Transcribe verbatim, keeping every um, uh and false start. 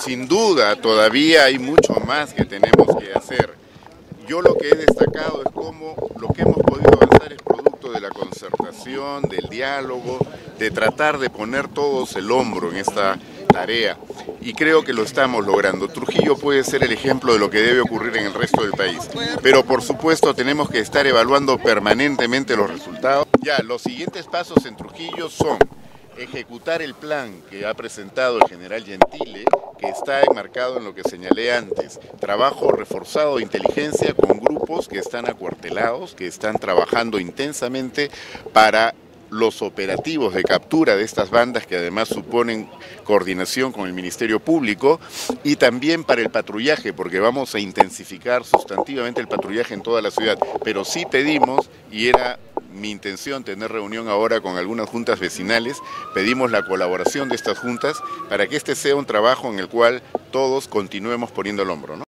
Sin duda, todavía hay mucho más que tenemos que hacer. Yo lo que he destacado es cómo lo que hemos podido avanzar es producto de la concertación, del diálogo, de tratar de poner todos el hombro en esta tarea. Y creo que lo estamos logrando. Trujillo puede ser el ejemplo de lo que debe ocurrir en el resto del país. Pero por supuesto tenemos que estar evaluando permanentemente los resultados. Ya, los siguientes pasos en Trujillo son ejecutar el plan que ha presentado el general Gentile, que está enmarcado en lo que señalé antes, trabajo reforzado de inteligencia con grupos que están acuartelados, que están trabajando intensamente para los operativos de captura de estas bandas, que además suponen coordinación con el Ministerio Público, y también para el patrullaje, porque vamos a intensificar sustantivamente el patrullaje en toda la ciudad. Pero sí pedimos, y era mi intención tener reunión ahora con algunas juntas vecinales, pedimos la colaboración de estas juntas para que este sea un trabajo en el cual todos continuemos poniendo el hombro, ¿no?